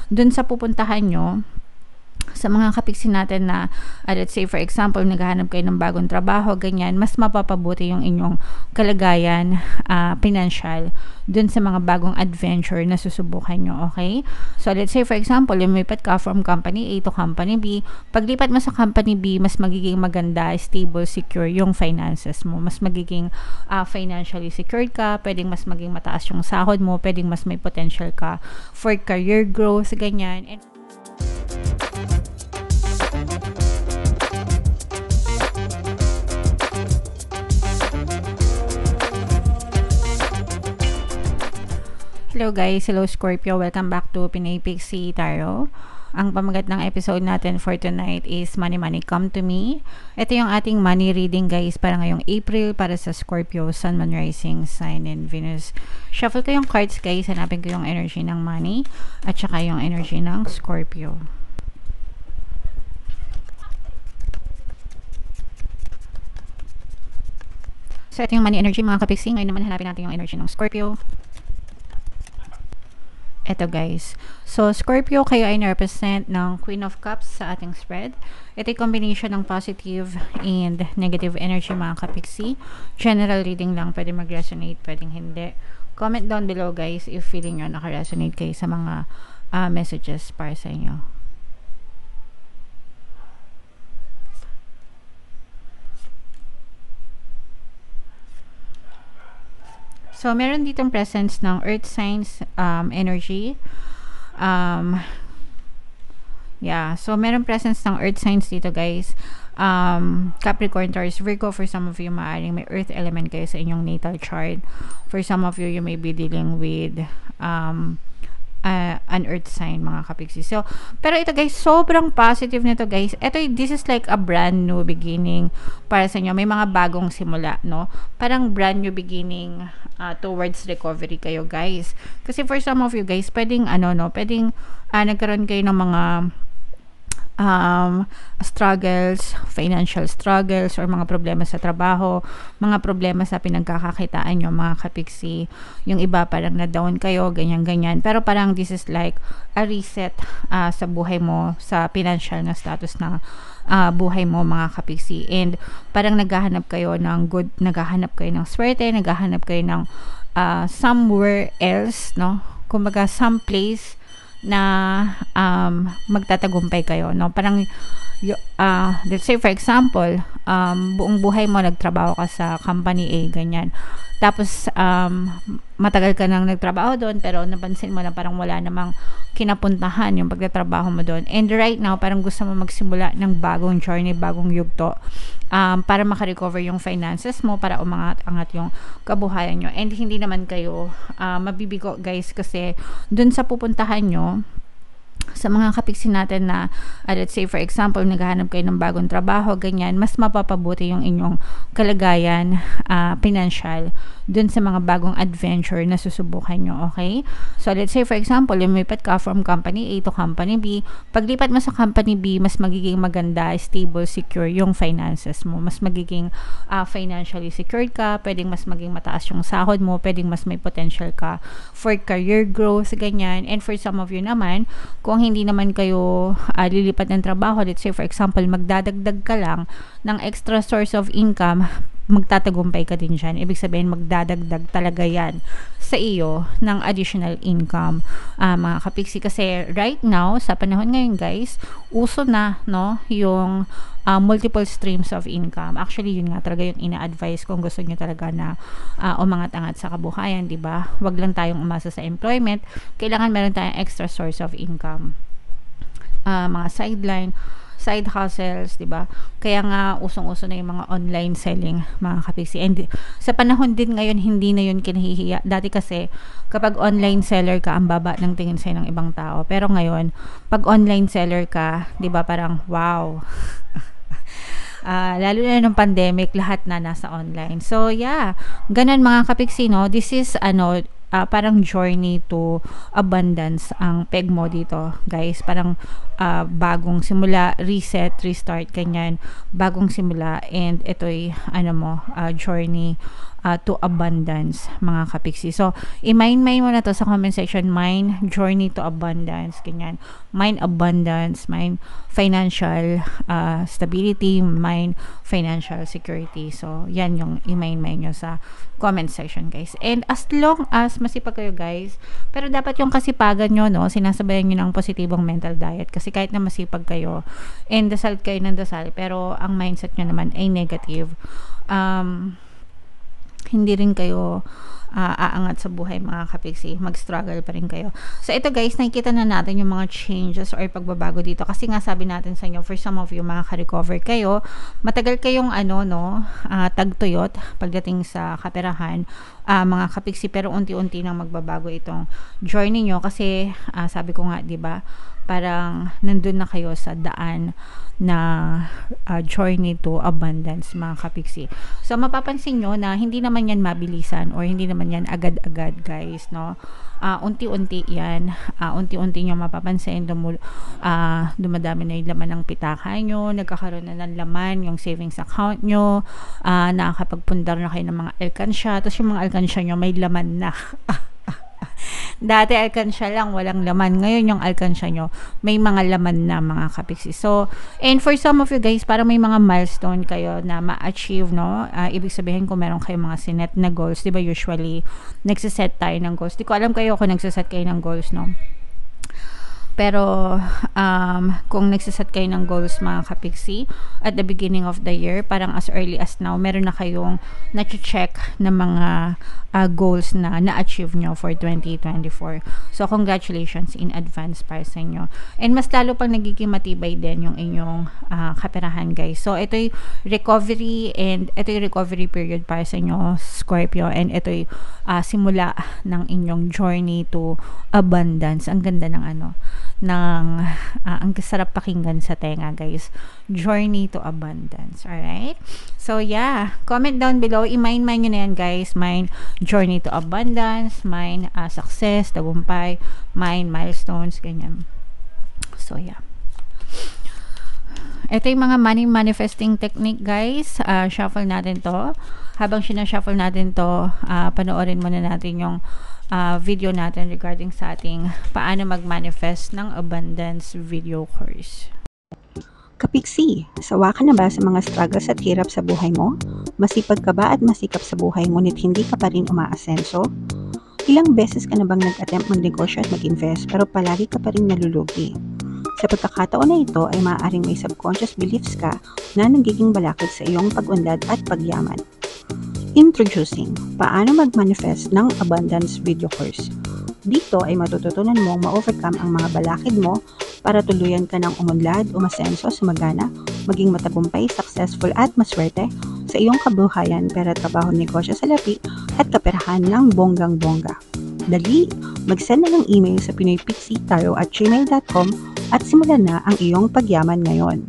dun sa pupuntahan nyo, sa mga kapiksi natin na let's say for example naghahanap kayo ng bagong trabaho, ganyan, mas mapapabuti yung inyong kalagayan financial dun sa mga bagong adventure na susubukan nyo, okay? So let's say for example lumipat ka from company A to company B, paglipat mo sa company B, mas magiging maganda, stable, secure yung finances mo, mas magiging financially secured ka, pwedeng mas maging mataas yung sahod mo, pwedeng mas may potential ka for career growth, ganyan. And hello guys, hello Scorpio, welcome back to Pinay Pixie Tarot. Ang pamagat ng episode natin for tonight is Money Money Come to Me. Ito yung ating money reading guys para ngayong April para sa Scorpio, Sun, Moon, Rising, Sign, and Venus. Shuffle ko yung cards guys, hanapin ko yung energy ng money at saka yung energy ng Scorpio. So ito yung money energy mga kapiksi. Ngayon naman hanapin natin yung energy ng Scorpio. Ito guys. So, Scorpio, kayo ay na-represent ng Queen of Cups sa ating spread. Ito yung combination ng positive and negative energy mga kapiksi. General reading lang. Pwede mag-resonate, pwedeng hindi. Comment down below guys if feeling nyo naka-resonate kayo sa mga messages para sa inyo. So, meron ditong presence ng earth signs energy. Yeah, so meron presence ng earth signs dito guys. Capricorn, Taurus, Virgo. For some of you, maaaring may earth element kayo sa inyong natal chart. For some of you, you may be dealing with an earth sign mga kapiksi. So, pero ito guys, sobrang positive nito guys. This is like a brand new beginning para sa inyo. May mga bagong simula, no? Parang brand new beginning towards recovery kayo guys. Kasi for some of you guys, pwedeng pwedeng nagkaroon kayo ng mga struggles, financial struggles, or mga problema sa trabaho, mga problema sa pinagkakakitaan nyo mga kapiksi. Yung iba parang na-down kayo, ganyan-ganyan. Pero parang this is like a reset sa buhay mo, sa financial na status na buhay mo mga kapiksi. And parang naghahanap kayo ng good, naghahanap kayo ng swerte, naghahanap kayo ng somewhere else, no? Kumbaga, some place na magtatagumpay kayo, no? Parang let's say for example, buong buhay mo nagtrabaho ka sa company A, ganyan. Tapos matagal ka nang nagtrabaho doon pero napansin mo na parang wala namang kinapuntahan yung pagtatrabaho mo doon. And right now, parang gusto mo magsimula ng bagong journey, bagong yugto para makarecover yung finances mo, para umangat-angat yung kabuhayan nyo. And hindi naman kayo mabibigo guys kasi dun sa pupuntahan nyo, sa mga kapiksi natin na let's say for example naghahanap kayo ng bagong trabaho, ganyan, mas mapapabuti yung inyong kalagayan financial dun sa mga bagong adventure na susubukan nyo, okay? So let's say for example lumipat ka from company A to company B, paglipat mo sa company B, mas magiging maganda, stable, secure yung finances mo, mas magiging financially secured ka, pwedeng mas maging mataas yung sahod mo, pwedeng mas may potential ka for career growth, ganyan. And for some of you naman, kung hindi naman kayo lilipat ng trabaho, let's say for example magdadagdag ka lang ng extra source of income, magtatagumpay ka din dyan. Ibig sabihin magdadagdag talaga yan sa iyo ng additional income mga kapiksi. Kasi right now sa panahon ngayon guys, uso na, no, yung multiple streams of income. Actually yun nga talaga yung ina-advise kung gusto nyo talaga na umangat-angat sa kabuhayan, diba? Wag lang tayong umasa sa employment, kailangan meron tayong extra source of income, mga side hustles, diba? Kaya nga usong-uso na yung mga online selling mga kapiksi. And sa panahon din ngayon, hindi na yun kinahihiya. Dati kasi kapag online seller ka, ang baba ng tingin sa'yo ng ibang tao. Pero ngayon, pag online seller ka, diba, parang wow. Lalo na nung pandemic, lahat na nasa online. So yeah, ganun mga kapiksi, no? This is parang journey to abundance ang peg mo dito guys. Parang bagong simula, reset, restart, ganyan, bagong simula. And ito'y journey to abundance, mga kapiksi. So, i-mine mo na to sa comment section. Mine journey to abundance, ganyan. Mine abundance, mine financial stability, mine financial security. So, yan yung i-mine nyo sa comment section, guys. And as long as masipag kayo, guys, pero dapat yung kasipagan nyo, no, sinasabayan nyo ng positibong mental diet. Kasi kahit na masipag kayo, and dasal kayo ng dasal, pero ang mindset nyo naman ay negative, hindi rin kayo aangat sa buhay, mga kapiksi. Mag-struggle pa rin kayo. So, ito guys, nakikita na natin yung mga changes or pagbabago dito. Kasi nga sabi natin sa inyo, for some of you, makaka-recover kayo. Matagal kayong tagtuyot pagdating sa kaperahan, mga kapiksi. Pero unti-unti nang magbabago itong journey nyo. Kasi, sabi ko nga, diba, parang nandun na kayo sa daan na journey to abundance, mga kapiksi. So, mapapansin nyo na hindi naman yan mabilisan or hindi naman yan agad-agad, guys, no? Unti-unti yan. Unti-unti nyo mapapansin, dumadami na yung laman ng pitaka nyo, nagkakaroon na ng laman yung savings account nyo, nakakapagpundar na kayo ng mga alkansya, tapos yung mga alkansya nyo may laman na. Dati alkansya lang, walang laman. Ngayon yung alkansya nyo, may mga laman na, mga kapiksi. So, and for some of you guys, parang may mga milestone kayo na ma-achieve, no? Ibig sabihin kung meron kayong mga sinet na goals, di ba usually, nagsiset tayo ng goals. Di ko alam kayo kung nagsiset kayo ng goals, no? Pero, kung nagsiset kayo ng goals, mga kapiksi, at the beginning of the year, parang as early as now, meron na kayong na-check na mga goals na na-achieve nyo for 2024. So, congratulations in advance para sa inyo. And mas lalo pang nagiging matibay din yung inyong kaperahan, guys. So, ito'y recovery and ito'y recovery period para sa inyo, Scorpio. And ito'y simula ng inyong journey to abundance. Ang ganda ng ang sarap pakinggan sa tenga, guys. Journey to abundance. Alright? So, yeah. Comment down below. I-mine nyo na yan, guys. Mine journey to abundance. Mine success, tagumpay. Mine milestones, ganyan. So, yeah. Ito yung mga money manifesting technique, guys. Shuffle natin to. Habang sinashuffle natin to, panoorin muna natin yung video natin regarding sa ating paano mag-manifest ng abundance video course. Kapiksi, sawa ka na ba sa mga struggles at hirap sa buhay mo? Masipag ka ba at masikap sa buhay ngunit hindi ka pa rin umaasenso? Ilang beses ka na bang nag-attempt magnegosyo at mag-invest pero palagi ka pa rin nalulugi? Sa pagkakataon na ito ay maaaring may subconscious beliefs ka na nagiging balakid sa iyong pag-unlad at pagyaman. Introducing, paano mag-manifest ng abundance video course. Dito ay matututunan mong ma-overcome ang mga balakid mo para tuluyan ka ng umunlad, umasenso, sumagana, maging matagumpay, successful at maswerte sa iyong kabuhayan, pera, trabaho, negosyo, salapi at kaperahan ng bonggang-bongga. Dali, mag-send na ng email sa pinoypixitaro@gmail.com at simulan na ang iyong pagyaman ngayon.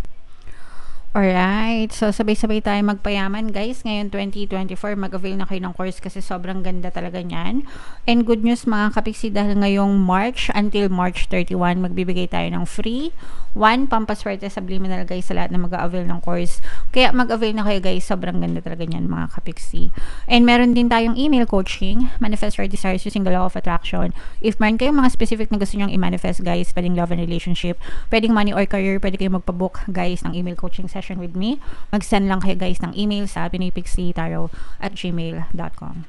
Alright, so sabay-sabay tayo magpayaman, guys. Ngayon 2024, mag-avail na kayo ng course kasi sobrang ganda talaga niyan. And good news, mga kapiksi, dahil ngayong March until March 31, magbibigay tayo ng free 1 pampaswerte subliminal, guys, sa lahat na mag-avail ng course. Kaya mag-avail na kayo, guys. Sobrang ganda talaga niyan, mga kapiksi. And meron din tayong email coaching, manifest your desires using the law of attraction. If meron kayong mga specific na gusto nyong i-manifest, guys, pwedeng love and relationship, pwedeng money or career, pwede kayong magpabook, guys, ng email coaching session with me. Mag-send lang kayo, guys, ng email sa pinoypixitaro@gmail.com.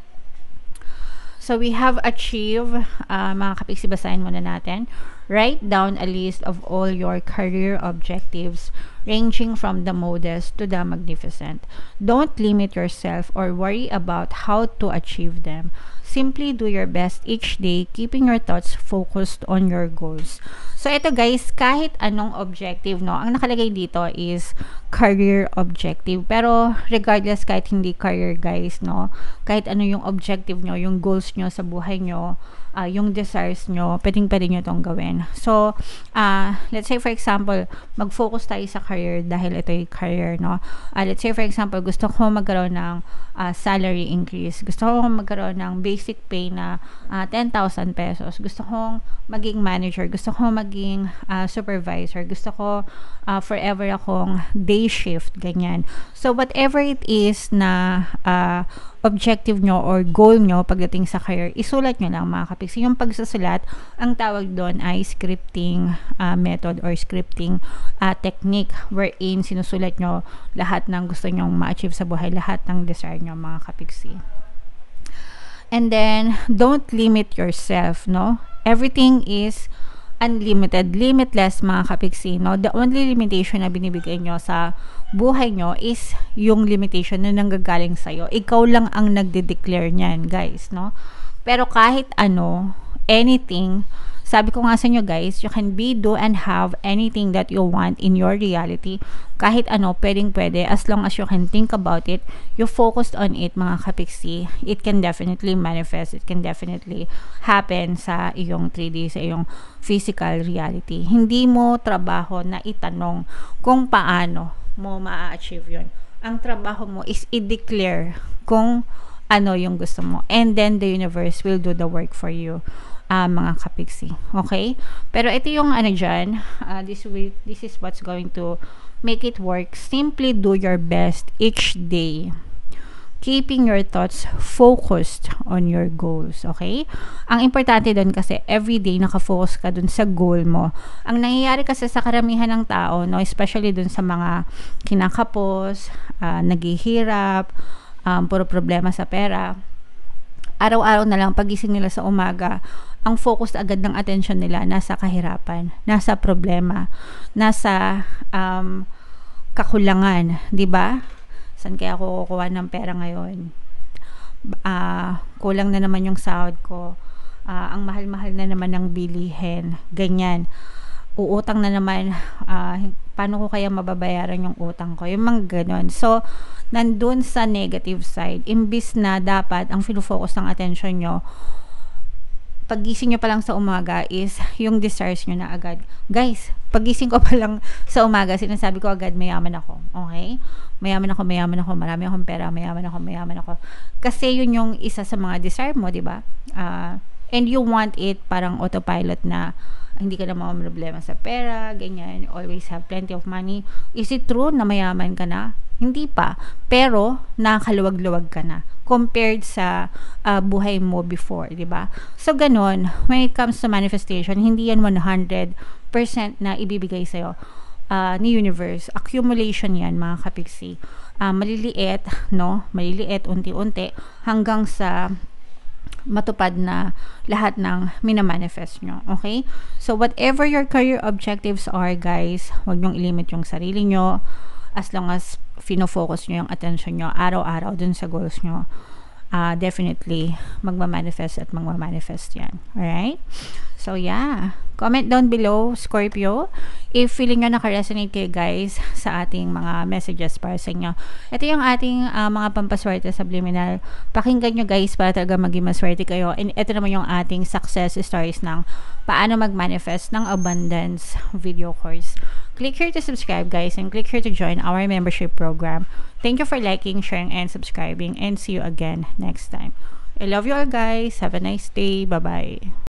So, we have achieved, mga kapiksi, basahin muna natin. Write down a list of all your career objectives ranging from the modest to the magnificent. Don't limit yourself or worry about how to achieve them. Simply do your best each day, keeping your thoughts focused on your goals. So, ito, guys, kahit anong objective, no, ang nakalagay dito is career objective. Pero, regardless, kahit hindi career, guys, no, kahit ano yung objective nyo, yung goals nyo sa buhay nyo, yung desires nyo, pwede nyo itong gawin. So, let's say for example, mag-focus tayo sa career dahil ito yung career, no? Let's say for example, gusto ko magkaroon ng salary increase. Gusto ko magkaroon ng basic pay na 10,000 pesos. Gusto kong maging manager. Gusto ko maging supervisor. Gusto ko forever akong day shift, ganyan. So, whatever it is na objective nyo or goal nyo pagdating sa career, isulat nyo lang mga kapiksi. Yung pagsusulat, ang tawag doon ay scripting method or scripting technique wherein sinusulat nyo lahat ng gusto nyong ma-achieve sa buhay, lahat ng desire nyo mga kapiksi. And then, don't limit yourself, no? Everything is unlimited, limitless mga kapiksi, no? The only limitation na binibigay nyo sa buhay nyo is yung limitation na nanggagaling sa'yo. Ikaw lang ang nagde-declare niyan, guys, no? Pero kahit ano, anything, sabi ko nga sa inyo guys, you can be, do, and have anything that you want in your reality. Kahit ano, pwede, as long as you can think about it, you focused on it mga kapiksi, it can definitely manifest, it can definitely happen sa iyong 3D, sa iyong physical reality. Hindi mo trabaho na itanong kung paano mo ma-achieve yun. Ang trabaho mo is i-declare kung ano yung gusto mo. And then the universe will do the work for you. Mga kapiksi. Okay? Pero ito yung ano dyan, this is what's going to make it work. Simply do your best each day. Keeping your thoughts focused on your goals. Okay? Ang importante doon kasi everyday nakafocus ka doon sa goal mo. Ang nangyayari kasi sa karamihan ng tao, no, especially doon sa mga kinakapos, naghihirap, puro problema sa pera, araw-araw na lang pagising nila sa umaga, ang focus agad ng attention nila nasa kahirapan, nasa problema, nasa kakulangan, 'di ba? Saan kaya ako kukuha ng pera ngayon? Kulang na naman yung sahod ko. Ang mahal-mahal na naman ng bilihin, ganyan. Uutang na naman, paano ko kaya mababayaran yung utang ko? Yung mga ganon. So, nandun sa negative side, imbis na dapat ang focus ng attention nyo, pagising nyo pa lang sa umaga is yung desires nyo na agad. Guys, pagising ko pa lang sa umaga, sinasabi ko agad, mayaman ako. Okay? Mayaman ako, marami akong pera, mayaman ako. Kasi yun yung isa sa mga desire mo, di ba? And you want it parang autopilot na hindi ka na mga problema sa pera, ganyan, always have plenty of money. Is it true na mayaman ka na? Hindi pa. Pero, nakaluwag-luwag ka na compared sa buhay mo before, di ba? So, ganun, when it comes to manifestation, hindi yan 100% na ibibigay sa'yo ni universe. Accumulation yan, mga kapiksi. Maliliit, no? Maliliit, unti-unti, hanggang sa matupad na lahat ng minamanifest nyo. Okay? So, whatever your career objectives are, guys, huwag nyong ilimit yung sarili nyo. As long as fino-focus nyo yung attention nyo araw-araw dun sa goals nyo, definitely magmamanifest at magmamanifest yan. Alright? So, yeah. Comment down below, Scorpio, if feeling nyo naka-resonate kayo, guys, sa ating mga messages para sa inyo. Ito yung ating mga pampaswerte subliminal. Pakinggan nyo, guys, para talaga maging maswerte kayo. And ito naman yung ating success stories ng paano mag-manifest ng abundance video course. Click here to subscribe, guys, and click here to join our membership program. Thank you for liking, sharing, and subscribing, and see you again next time. I love you all, guys. Have a nice day. Bye-bye.